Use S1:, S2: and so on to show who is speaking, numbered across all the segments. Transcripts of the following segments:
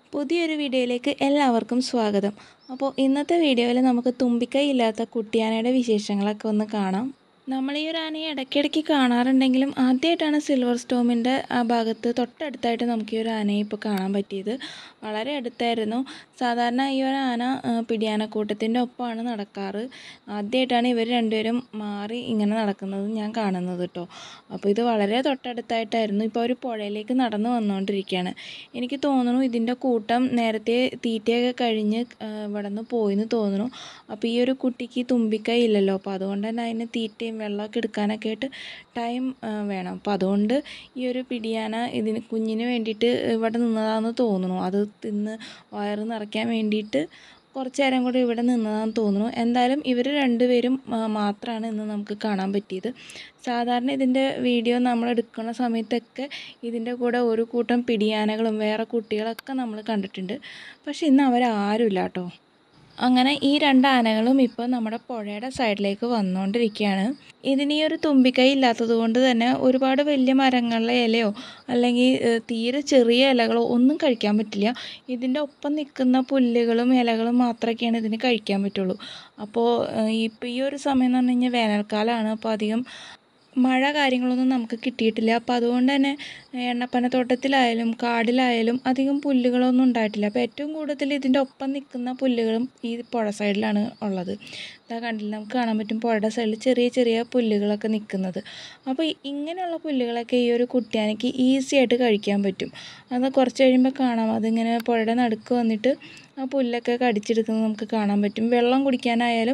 S1: പുതിയൊരു വീഡിയോയിലേക്ക് എല്ലാവർക്കും സ്വാഗതം. അപ്പോൾ ഇന്നത്തെ വീഡിയോയിൽ നമുക്ക് തുമ്പിക്കൈ ഇല്ലാത്ത കുട്ടിയാനയുടെ വിശേഷങ്ങളൊക്കെ ഒന്ന് കാണാം. നമ്മൾ ഈ ഒരു ആനയെ ഇടയ്ക്കിടയ്ക്ക് കാണാറുണ്ടെങ്കിലും ആദ്യമായിട്ടാണ് സിൽവർ സ്റ്റോമിൻ്റെ ആ ഭാഗത്ത് തൊട്ടടുത്തായിട്ട് നമുക്ക് ഈ ഒരു ആനയെ ഇപ്പോൾ കാണാൻ പറ്റിയത്. വളരെ അടുത്തായിരുന്നു. സാധാരണ ഈ ഒരു ആന പിടിയാനക്കൂട്ടത്തിൻ്റെ ഒപ്പമാണ് നടക്കാറ്. ആദ്യമായിട്ടാണ് ഇവർ രണ്ടുപേരും മാറി ഇങ്ങനെ നടക്കുന്നത് ഞാൻ കാണുന്നത് കേട്ടോ. അപ്പോൾ ഇത് വളരെ തൊട്ടടുത്തായിട്ടായിരുന്നു. ഇപ്പോൾ ഒരു പുഴയിലേക്ക് നടന്നു വന്നുകൊണ്ടിരിക്കുകയാണ്. എനിക്ക് തോന്നുന്നു ഇതിൻ്റെ കൂട്ടം നേരത്തെ തീറ്റയൊക്കെ കഴിഞ്ഞ് ഇവിടെ നിന്ന് പോയെന്ന് തോന്നുന്നു. അപ്പോൾ ഈ ഒരു കുട്ടിക്ക് തുമ്പിക്കൈ ഇല്ലല്ലോ, അപ്പോൾ അതുകൊണ്ട് തന്നെ അതിന് തീറ്റയും വെള്ളമൊക്കെ എടുക്കാനൊക്കെ ആയിട്ട് ടൈം വേണം. അപ്പോൾ അതുകൊണ്ട് ഈ ഒരു പിടിയാന കുഞ്ഞിന് വേണ്ടിയിട്ട് ഇവിടെ നിന്നതാണെന്ന് തോന്നുന്നു. അത് തിന്ന് വയറ് നിറയ്ക്കാൻ വേണ്ടിയിട്ട് കുറച്ച് നേരം കൂടി ഇവിടെ നിന്നതാണെന്ന് തോന്നുന്നു. എന്തായാലും ഇവർ രണ്ടുപേരും മാത്രമാണ് ഇന്ന് നമുക്ക് കാണാൻ പറ്റിയത്. സാധാരണ ഇതിൻ്റെ വീഡിയോ നമ്മൾ എടുക്കുന്ന സമയത്തൊക്കെ ഇതിൻ്റെ കൂടെ ഒരു കൂട്ടം പിടിയാനകളും വേറെ കുട്ടികളൊക്കെ നമ്മൾ കണ്ടിട്ടുണ്ട്. പക്ഷെ ഇന്ന് അവരാരുമില്ല കേട്ടോ. അങ്ങനെ ഈ രണ്ട് ആനകളും ഇപ്പോൾ നമ്മുടെ പുഴയുടെ സൈഡിലേക്ക് വന്നുകൊണ്ടിരിക്കുകയാണ്. ഇതിന് ഈ ഒരു തുമ്പിക്കൈ ഇല്ലാത്തത് കൊണ്ട് തന്നെ ഒരുപാട് വലിയ മരങ്ങളിലെ ഇലയോ അല്ലെങ്കിൽ തീരെ ചെറിയ ഇലകളോ ഒന്നും കഴിക്കാൻ പറ്റില്ല. ഇതിൻ്റെ ഒപ്പം നിൽക്കുന്ന പുല്ലുകളും ഇലകളും മാത്രമൊക്കെയാണ് ഇതിന് കഴിക്കാൻ പറ്റുള്ളൂ. അപ്പോൾ ഇപ്പോൾ ഈ ഒരു സമയം എന്ന് പറഞ്ഞു കഴിഞ്ഞാൽ വേനൽക്കാലമാണ്. അപ്പോൾ അധികം മഴ കാര്യങ്ങളൊന്നും നമുക്ക് കിട്ടിയിട്ടില്ല. അപ്പോൾ അതുകൊണ്ട് തന്നെ എണ്ണപ്പനത്തോട്ടത്തിലായാലും കാടിലായാലും അധികം പുല്ലുകളൊന്നും ഉണ്ടായിട്ടില്ല. അപ്പോൾ ഏറ്റവും കൂടുതൽ ഇതിൻ്റെ ഒപ്പം നിൽക്കുന്ന പുല്ലുകളും ഈ പുഴ സൈഡിലാണ് ഉള്ളത്. ഇതാ കണ്ടില്ല, നമുക്ക് കാണാൻ പറ്റും പുഴയുടെ സൈഡിൽ ചെറിയ ചെറിയ പുല്ലുകളൊക്കെ നിൽക്കുന്നത്. അപ്പോൾ ഇങ്ങനെയുള്ള പുല്ലുകളൊക്കെ ഈ ഒരു കുട്ടിയാനയ്ക്ക് ഈസി ആയിട്ട് കഴിക്കാൻ പറ്റും. അത് കുറച്ച് കഴിയുമ്പോൾ കാണാം, അതിങ്ങനെ പുഴയുടെ നടുക്ക് വന്നിട്ട് ആ പുല്ലൊക്കെ കടിച്ചെടുക്കുന്നത് നമുക്ക് കാണാൻ പറ്റും. വെള്ളം കുടിക്കാനായാലും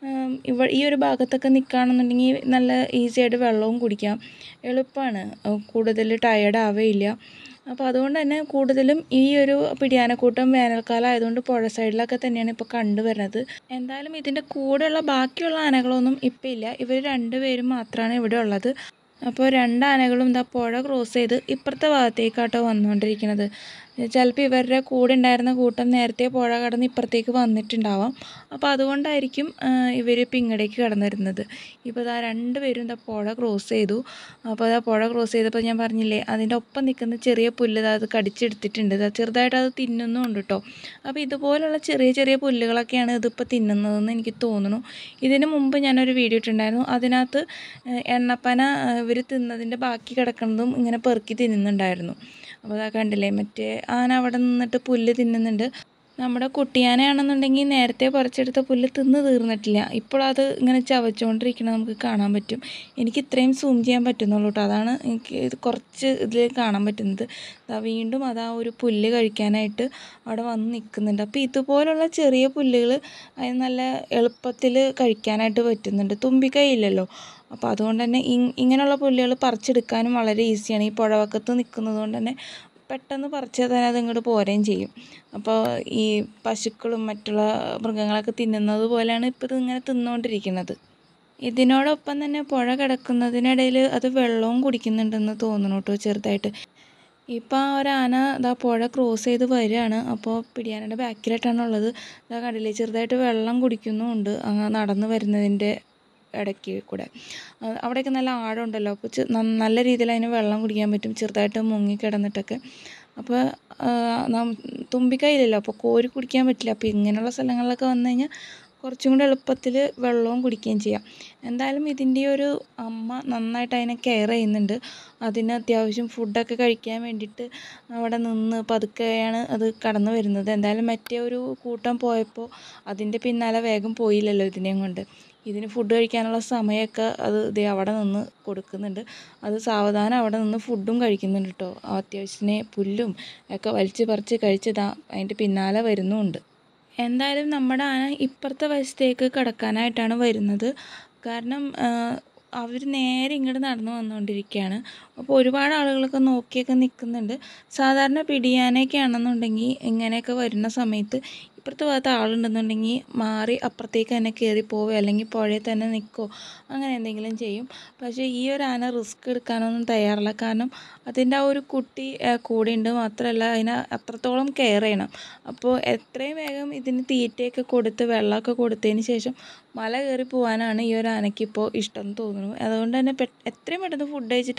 S1: ഈ ഒരു ഭാഗത്തൊക്കെ നിൽക്കുകയാണെന്നുണ്ടെങ്കിൽ നല്ല ഈസി ആയിട്ട് വെള്ളവും കുടിക്കാം. എളുപ്പമാണ്, കൂടുതൽ ടയേർഡ് ആവേയില്ല. അപ്പോൾ അതുകൊണ്ട് തന്നെ കൂടുതലും ഈ ഒരു പിടിയാനക്കൂട്ടം വേനൽക്കാലം ആയതുകൊണ്ട് പുഴ സൈഡിലൊക്കെ തന്നെയാണ് ഇപ്പോൾ കണ്ടുവരുന്നത്. എന്തായാലും ഇതിൻ്റെ കൂടെയുള്ള ബാക്കിയുള്ള ആനകളൊന്നും ഇപ്പം ഇല്ല. ഇവർ രണ്ടുപേരും മാത്രമാണ് ഇവിടെ ഉള്ളത്. അപ്പോൾ രണ്ട് ആനകളും ഇതാ പുഴ ക്രോസ് ചെയ്ത് ഇപ്പുറത്തെ ഭാഗത്തേക്കാട്ടോ വന്നുകൊണ്ടിരിക്കുന്നത്. ചിലപ്പോൾ ഇവരുടെ കൂടെ ഉണ്ടായിരുന്ന കൂട്ടം നേരത്തെ പുഴ കടന്ന് ഇപ്പുറത്തേക്ക് വന്നിട്ടുണ്ടാവാം. അപ്പോൾ അതുകൊണ്ടായിരിക്കും ഇവർ ഇപ്പം ഇങ്ങടേക്ക് കടന്നു വരുന്നത്. ഇപ്പോൾ ഇതാ രണ്ടുപേരും ഇതാ പുഴ ക്രോസ് ചെയ്തു. അപ്പോൾ ഇതാ പുഴ ക്രോസ് ചെയ്തപ്പോൾ ഞാൻ പറഞ്ഞില്ലേ, അതിൻ്റെ ഒപ്പം നിൽക്കുന്ന ചെറിയ പുല്ല് അത് കടിച്ചെടുത്തിട്ടുണ്ട്. ചെറുതായിട്ട് അത് തിന്നുന്നുണ്ട് കേട്ടോ. അപ്പോൾ ഇതുപോലുള്ള ചെറിയ ചെറിയ പുല്ലുകളൊക്കെയാണ് ഇതിപ്പോൾ തിന്നുന്നതെന്ന് എനിക്ക് തോന്നുന്നു. ഇതിന് മുമ്പ് ഞാനൊരു വീഡിയോ ഇട്ടിട്ടുണ്ടായിരുന്നു. അതിനകത്ത് എണ്ണപ്പന ഇവർ തിന്നതിൻ്റെ ബാക്കി കിടക്കുന്നതും ഇങ്ങനെ പെറുക്കി തിന്നുന്നുണ്ടായിരുന്നു. അപ്പോൾ അതാ കണ്ടില്ലേ, മറ്റേ ആന അവിടെ നിന്നിട്ട് പുല്ല് തിന്നുന്നുണ്ട്. നമ്മുടെ കുട്ടിയാനയാണെന്നുണ്ടെങ്കിൽ നേരത്തെ പറിച്ചെടുത്ത പുല്ല് തിന്ന് തീർന്നിട്ടില്ല. ഇപ്പോൾ അത് ഇങ്ങനെ ചവച്ചുകൊണ്ടിരിക്കുന്നത് നമുക്ക് കാണാൻ പറ്റും. എനിക്ക് ഇത്രയും സൂം ചെയ്യാൻ പറ്റുന്നുള്ളൂ കേട്ടോ. അതാണ് എനിക്ക് ഇത് കുറച്ച് ഇതിൽ കാണാൻ പറ്റുന്നത്. വീണ്ടും അതാ ഒരു പുല്ല് കഴിക്കാനായിട്ട് അവിടെ വന്ന് നിൽക്കുന്നുണ്ട്. അപ്പോൾ ഇതുപോലുള്ള ചെറിയ പുല്ലുകൾ അതിന് നല്ല എളുപ്പത്തിൽ കഴിക്കാനായിട്ട് പറ്റുന്നുണ്ട്. തുമ്പിക്കൈ ഇല്ലല്ലോ, അപ്പോൾ അതുകൊണ്ട് തന്നെ ഇങ്ങനെയുള്ള പുല്ലുകൾ പറിച്ചെടുക്കാനും വളരെ ഈസിയാണ്. ഈ പുഴവക്കത്ത് നിൽക്കുന്നത് കൊണ്ട് തന്നെ പെട്ടെന്ന് പറിച്ചാൽ തന്നെ അത് ഇങ്ങോട്ട് പോരുകയും ചെയ്യും. അപ്പോൾ ഈ പശുക്കളും മറ്റുള്ള മൃഗങ്ങളൊക്കെ തിന്നുന്നത് പോലെയാണ് ഇപ്പോൾ ഇത് ഇങ്ങനെ തിന്നുകൊണ്ടിരിക്കുന്നത്. ഇതിനോടൊപ്പം തന്നെ പുഴ കിടക്കുന്നതിനിടയിൽ അത് വെള്ളവും കുടിക്കുന്നുണ്ടെന്ന് തോന്നുന്നു കേട്ടോ, ചെറുതായിട്ട്. ഇപ്പോൾ ആ ഒരു ആന ഇതാ പുഴ ക്രോസ് ചെയ്ത് വരികയാണ്. അപ്പോൾ പിടിയാനയുടെ ബാക്കിലായിട്ടാണ് ഉള്ളത്. ഇതാ കണ്ടില്ലേ, ചെറുതായിട്ട് വെള്ളം കുടിക്കുന്നുമുണ്ട് അങ്ങ് നടന്ന് വരുന്നതിൻ്റെ ഇടയ്ക്ക് കൂടെ. അവിടെയൊക്കെ നല്ല ആഴമുണ്ടല്ലോ, അപ്പോൾ നല്ല രീതിയിൽ അതിന് വെള്ളം കുടിക്കാൻ പറ്റും, ചെറുതായിട്ട് മുങ്ങി കിടന്നിട്ടൊക്കെ. അപ്പോൾ തുമ്പിക്കൈയില്ലല്ലോ, അപ്പോൾ കോരി കുടിക്കാൻ പറ്റില്ല. അപ്പോൾ ഇങ്ങനെയുള്ള സ്ഥലങ്ങളിലൊക്കെ വന്നു കഴിഞ്ഞാൽ കുറച്ചും കൂടി എളുപ്പത്തിൽ വെള്ളവും കുടിക്കുകയും ചെയ്യാം. എന്തായാലും ഇതിൻ്റെ ഒരു അമ്മ നന്നായിട്ട് അതിനെ കെയർ ചെയ്യുന്നുണ്ട്. അതിന് അത്യാവശ്യം ഫുഡൊക്കെ കഴിക്കാൻ വേണ്ടിയിട്ട് അവിടെ നിന്ന് പതുക്കെയാണ് അത് കടന്നു വരുന്നത്. എന്തായാലും മറ്റേ ഒരു കൂട്ടം പോയപ്പോൾ അതിൻ്റെ പിന്നാലെ വേഗം പോയില്ലല്ലോ ഇതിനെയും കൊണ്ട്. ഇതിന് ഫുഡ് കഴിക്കാനുള്ള സമയമൊക്കെ അത് ഇതേ അവിടെ നിന്ന് കൊടുക്കുന്നുണ്ട്. അത് സാവധാനം അവിടെ നിന്ന് ഫുഡും കഴിക്കുന്നുണ്ട് കേട്ടോ. അത്യാവശ്യത്തിന് പുല്ലും ഒക്കെ വലിച്ച് പറിച്ച് കഴിച്ചതാ അതിൻ്റെ പിന്നാലെ വരുന്നുമുണ്ട്. എന്തായാലും നമ്മുടെ ആന ഇപ്പുറത്തെ വശത്തേക്ക് കടക്കാനായിട്ടാണ് വരുന്നത്. കാരണം അവർ നേരെ ഇങ്ങോട്ട് നടന്നു വന്നുകൊണ്ടിരിക്കുകയാണ്. അപ്പോൾ ഒരുപാട് ആളുകളൊക്കെ നോക്കിയൊക്കെ നിൽക്കുന്നുണ്ട്. സാധാരണ പിടിയാനയൊക്കെ ആണെന്നുണ്ടെങ്കിൽ ഇങ്ങനെയൊക്കെ വരുന്ന സമയത്ത് ഇപ്പുറത്തെ ഭാഗത്ത് ആളുണ്ടെന്നുണ്ടെങ്കിൽ മാറി അപ്പുറത്തേക്ക് തന്നെ കയറി പോവുകയോ അല്ലെങ്കിൽ പുഴയിൽ തന്നെ നിൽക്കുകയോ അങ്ങനെ എന്തെങ്കിലും ചെയ്യും. പക്ഷേ ഈ ഒരു ആന റിസ്ക് എടുക്കാനൊന്നും തയ്യാറല്ല. കാരണം അതിൻ്റെ ആ ഒരു കുട്ടി കൂടെ ഉണ്ട്, മാത്രമല്ല അതിനെ അത്രത്തോളം കെയർ ചെയ്യണം. അപ്പോൾ എത്രയും വേഗം ഇതിന് തീറ്റയൊക്കെ കൊടുത്ത് വെള്ളമൊക്കെ കൊടുത്തതിന് ശേഷം മല കയറി പോകാനാണ് ഈ ഒരു ആനയ്ക്ക് ഇപ്പോൾ ഇഷ്ടം തോന്നുന്നു. അതുകൊണ്ട് തന്നെ എത്രയും പെട്ടെന്ന് ഫുഡ് കഴിച്ചിട്ട് അവർ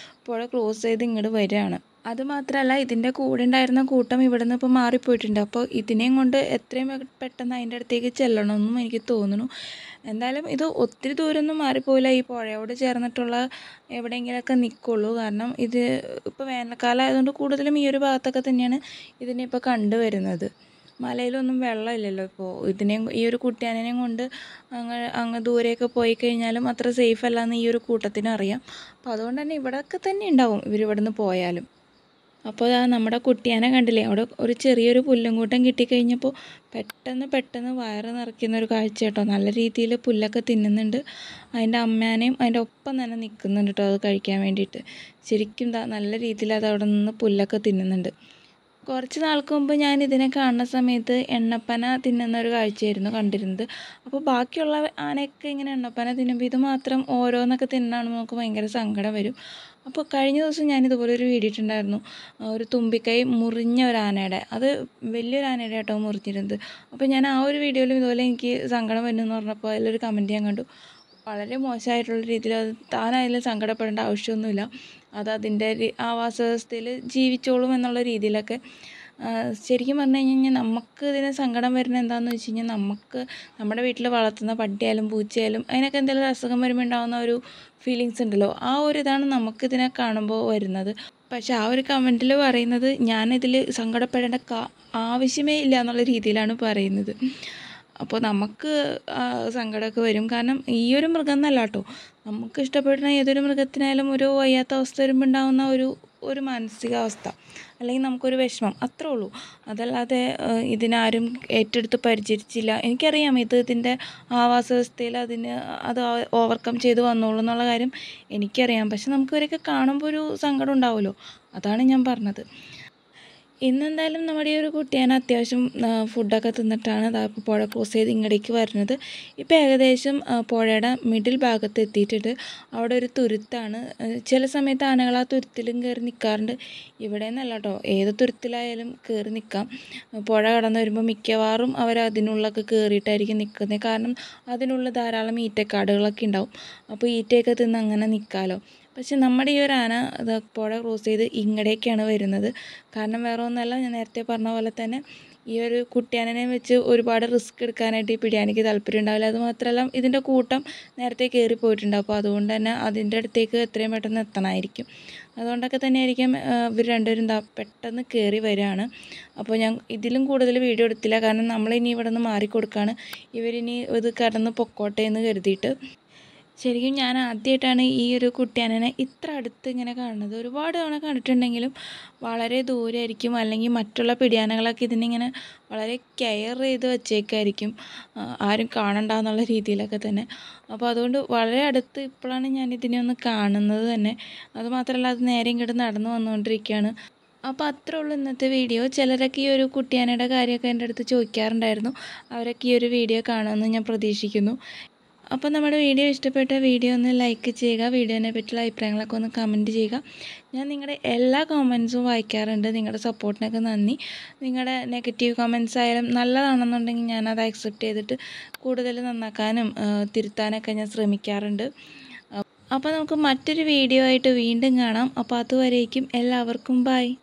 S1: പുഴ ക്രോസ് ചെയ്ത് ഇങ്ങോട്ട് വരികയാണ്. അതുമാത്രമല്ല ഇതിൻ്റെ കൂടെ ഉണ്ടായിരുന്ന കൂട്ടം ഇവിടെ നിന്ന് ഇപ്പോൾ മാറിപ്പോയിട്ടുണ്ട്. അപ്പോൾ ഇതിനെയും കൊണ്ട് എത്രയും പെട്ടെന്ന് അതിൻ്റെ അടുത്തേക്ക് ചെല്ലണമെന്നും എനിക്ക് തോന്നുന്നു. എന്തായാലും ഇത് ഒത്തിരി ദൂരമൊന്നും മാറിപ്പോയില്ല, ഈ പുഴയോട് ചേർന്നിട്ടുള്ള എവിടെയെങ്കിലുമൊക്കെ നിൽക്കുള്ളൂ. കാരണം ഇത് ഇപ്പോൾ വേനൽക്കാലം ആയതുകൊണ്ട് കൂടുതലും ഈ ഒരു ഭാഗത്തൊക്കെ തന്നെയാണ് ഇതിനെ ഇപ്പോൾ കണ്ടുവരുന്നത്. മലയിലൊന്നും വെള്ളമില്ലല്ലോ ഇപ്പോൾ. ഈ ഒരു കുട്ടിയാനേയും കൊണ്ട് അങ്ങ് ദൂരെയൊക്കെ പോയി കഴിഞ്ഞാലും അത്ര സേഫ് അല്ലാന്ന് ഈ ഒരു കൂട്ടത്തിന് അറിയാം. അപ്പോൾ അതുകൊണ്ട് തന്നെ ഇവിടെയൊക്കെ തന്നെ ഉണ്ടാവും ഇവരിവിടുന്ന് പോയാലും. അപ്പോൾ നമ്മുടെ കുട്ടിയാനെ കണ്ടില്ലേ, അവിടെ ഒരു ചെറിയൊരു പുല്ലും കൂട്ടം കിട്ടിക്കഴിഞ്ഞപ്പോൾ പെട്ടെന്ന് വയറ് നിറയ്ക്കുന്ന ഒരു കാഴ്ച കേട്ടോ. നല്ല രീതിയിൽ പുല്ലൊക്കെ തിന്നുന്നുണ്ട്. അതിൻ്റെ അമ്മേനെയും അതിൻ്റെ ഒപ്പം തന്നെ നിൽക്കുന്നുണ്ട് കേട്ടോ അത് കഴിക്കാൻ വേണ്ടിയിട്ട്. ശരിക്കും നല്ല രീതിയിൽ അത് അവിടെ നിന്ന് പുല്ലൊക്കെ തിന്നുന്നുണ്ട്. കുറച്ച് നാൾക്ക് മുമ്പ് ഞാൻ ഇതിനെ കാണുന്ന സമയത്ത് എണ്ണപ്പന തിന്നുന്ന ഒരു കാഴ്ചയായിരുന്നു കണ്ടിരുന്നത്. അപ്പോൾ ബാക്കിയുള്ള ആനയൊക്കെ ഇങ്ങനെ എണ്ണപ്പന തിന്നുമ്പോൾ ഇത് മാത്രം ഓരോന്നൊക്കെ തിന്നാണെന്ന് നമുക്ക് ഭയങ്കര സങ്കടം വരും. അപ്പോൾ കഴിഞ്ഞ ദിവസം ഞാനിതുപോലെ ഒരു വീഡിയോ ഇട്ടിട്ടുണ്ടായിരുന്നു, ഒരു തുമ്പിക്കൈ മുറിഞ്ഞ ഒരു ആനയുടെ. അത് വലിയൊരു ആനയുടെ കേട്ടോ മുറിഞ്ഞിരുന്നത്. അപ്പോൾ ഞാൻ ആ ഒരു വീഡിയോയിലും ഇതുപോലെ എനിക്ക് സങ്കടം വരുന്നെന്ന് പറഞ്ഞപ്പോൾ അതിലൊരു കമൻറ്റ് ഞാൻ കണ്ടു. വളരെ മോശമായിട്ടുള്ള രീതിയിൽ അത് താനായാലും സങ്കടപ്പെടേണ്ട ആവശ്യമൊന്നുമില്ല, അത് അതിൻ്റെ ആവാസ വ്യവസ്ഥയിൽ ജീവിച്ചോളും എന്നുള്ള രീതിയിലൊക്കെ. ശരിക്കും പറഞ്ഞു കഴിഞ്ഞാൽ നമുക്ക് ഇതിന് സങ്കടം വരുന്നത് എന്താണെന്ന് വെച്ച് കഴിഞ്ഞാൽ, നമുക്ക് നമ്മുടെ വീട്ടിൽ വളർത്തുന്ന പട്ടിയായാലും പൂച്ചയായാലും അതിനൊക്കെ എന്തെങ്കിലും അസുഖം വരുമ്പോൾ ഉണ്ടാകുന്ന ഒരു ഫീലിങ്സ് ഉണ്ടല്ലോ, ആ ഒരു ഇതാണ് നമുക്കിതിനെ കാണുമ്പോൾ വരുന്നത്. പക്ഷെ ആ ഒരു കമൻറ്റിൽ പറയുന്നത് ഞാനിതിൽ സങ്കടപ്പെടേണ്ട ആവശ്യമേ ഇല്ല എന്നുള്ള രീതിയിലാണ് പറയുന്നത്. അപ്പോൾ നമുക്ക് സങ്കടമൊക്കെ വരും. കാരണം ഈ ഒരു മൃഗം എന്നല്ല കേട്ടോ, നമുക്ക് ഇഷ്ടപ്പെടുന്ന ഏതൊരു മൃഗത്തിനായാലും ഒരു വയ്യാത്ത അവസ്ഥ വരുമ്പോൾ ഉണ്ടാകുന്ന ഒരു മാനസികാവസ്ഥ, അല്ലെങ്കിൽ നമുക്കൊരു വിഷമം, അത്രേ ഉള്ളൂ. അതല്ലാതെ ഇതിനാരും ഏറ്റെടുത്ത് പരിചരിച്ചില്ല. എനിക്കറിയാം ഇതിൻ്റെ ആവാസ വ്യവസ്ഥയിൽ അത് ഓവർകം ചെയ്ത് വന്നോളൂ എന്നുള്ള കാര്യം എനിക്കറിയാം. പക്ഷെ നമുക്ക് ഇവരൊക്കെ കാണുമ്പോൾ ഒരു സങ്കടം ഉണ്ടാവുമല്ലോ, അതാണ് ഞാൻ പറഞ്ഞത്. ഇന്നെന്തായാലും നമ്മുടെ ഈ ഒരു കുട്ടിയാന അത്യാവശ്യം ഫുഡൊക്കെ തിന്നിട്ടാണ് പുഴ ക്രോസ് ചെയ്ത് ഇങ്ങടേക്ക് വരുന്നത്. ഇപ്പോൾ ഏകദേശം പുഴയുടെ മിഡിൽ ഭാഗത്ത് എത്തിയിട്ടുണ്ട്. അവിടെ ഒരു തുരുത്താണ്. ചില സമയത്ത് ആനകൾ ആ തുരുത്തിലും കയറി നിൽക്കാറുണ്ട്. ഇവിടെ നിന്നല്ല കേട്ടോ, ഏത് തുരുത്തിലായാലും കയറി നിൽക്കാം. പുഴ കടന്ന് വരുമ്പോൾ മിക്കവാറും അവർ അതിനുള്ളൊക്കെ കയറിയിട്ടായിരിക്കും നിൽക്കുന്നത്. കാരണം അതിനുള്ളിൽ ധാരാളം ഈറ്റക്കാടുകളൊക്കെ ഉണ്ടാവും. അപ്പോൾ ഈറ്റയൊക്കെ തിന്ന് അങ്ങനെ നിൽക്കാമല്ലോ. പക്ഷെ നമ്മുടെ ഈ ഒരു ആന പുഴ ക്രോസ് ചെയ്ത് ഇങ്ങടേക്കാണ് വരുന്നത്. കാരണം വേറെ ഒന്നുമല്ല, ഞാൻ നേരത്തെ പറഞ്ഞ പോലെ തന്നെ ഈ ഒരു കുട്ടിയാനനെ വെച്ച് ഒരുപാട് റിസ്ക് എടുക്കാനായിട്ട് ഈ പിടിയാനയ്ക്ക് താല്പര്യം ഉണ്ടാവില്ല. അതുമാത്രമല്ല ഇതിൻ്റെ കൂട്ടം നേരത്തെ കയറി പോയിട്ടുണ്ട്. അപ്പോൾ അതുകൊണ്ട് തന്നെ അതിൻ്റെ അടുത്തേക്ക് എത്രയും പെട്ടെന്ന് എത്തണമായിരിക്കും. അതുകൊണ്ടൊക്കെ തന്നെ ആയിരിക്കും ഇവർ രണ്ടുപേരും പെട്ടെന്ന് കയറി വരികയാണ്. അപ്പോൾ ഞാൻ ഇതിലും കൂടുതൽ വീഡിയോ എടുത്തില്ല, കാരണം നമ്മളിനി ഇവിടെ നിന്ന് മാറിക്കൊടുക്കുകയാണ്. ഇവരിനി ഇത് കടന്ന് പൊക്കോട്ടെ എന്ന് കരുതിയിട്ട്. ശരിക്കും ഞാൻ ആദ്യമായിട്ടാണ് ഈ ഒരു കുട്ടിയാനനെ ഇത്ര അടുത്ത് ഇങ്ങനെ കാണുന്നത്. ഒരുപാട് തവണ കണ്ടിട്ടുണ്ടെങ്കിലും വളരെ ദൂരമായിരിക്കും, അല്ലെങ്കിൽ മറ്റുള്ള പിടിയാനകളൊക്കെ ഇതിനിങ്ങനെ വളരെ കെയർ ചെയ്ത് വെച്ചേക്കായിരിക്കും, ആരും കാണണ്ടെന്നുള്ള രീതിയിലൊക്കെ തന്നെ. അപ്പോൾ അതുകൊണ്ട് വളരെ അടുത്ത് ഇപ്പോഴാണ് ഞാൻ ഇതിനെ ഒന്ന് കാണുന്നത് തന്നെ. അതുമാത്രമല്ല അത് നേരെ ഇങ്ങോട്ട് നടന്നു വന്നുകൊണ്ടിരിക്കുകയാണ്. അപ്പോൾ അത്രേ ഉള്ളൂ ഇന്നത്തെ വീഡിയോ. ചിലരൊക്കെ ഈ ഒരു കുട്ടിയാനയുടെ കാര്യമൊക്കെ എൻ്റെ അടുത്ത് ചോദിക്കാറുണ്ടായിരുന്നു. അവരൊക്കെ ഈ ഒരു വീഡിയോ കാണുമെന്ന് ഞാൻ പ്രതീക്ഷിക്കുന്നു. അപ്പോൾ നമ്മുടെ വീഡിയോ ഇഷ്ടപ്പെട്ട വീഡിയോ ഒന്ന് ലൈക്ക് ചെയ്യുക. വീഡിയോനെ പറ്റിയുള്ള അഭിപ്രായങ്ങളൊക്കെ ഒന്ന് കമൻറ്റ് ചെയ്യുക. ഞാൻ നിങ്ങളുടെ എല്ലാ കമൻസും വായിക്കാറുണ്ട്. നിങ്ങളുടെ സപ്പോർട്ടിനൊക്കെ നന്ദി. നിങ്ങളുടെ നെഗറ്റീവ് കമൻസ് ആയാലും നല്ലതാണെന്നുണ്ടെങ്കിൽ ഞാനത് അക്സെപ്റ്റ് ചെയ്തിട്ട് കൂടുതൽ നന്നാക്കാനും തിരുത്താനൊക്കെ ഞാൻ ശ്രമിക്കാറുണ്ട്. അപ്പോൾ നമുക്ക് മറ്റൊരു വീഡിയോ ആയിട്ട് വീണ്ടും കാണാം. അപ്പോൾ അതുവരേക്കും എല്ലാവർക്കും ബൈ.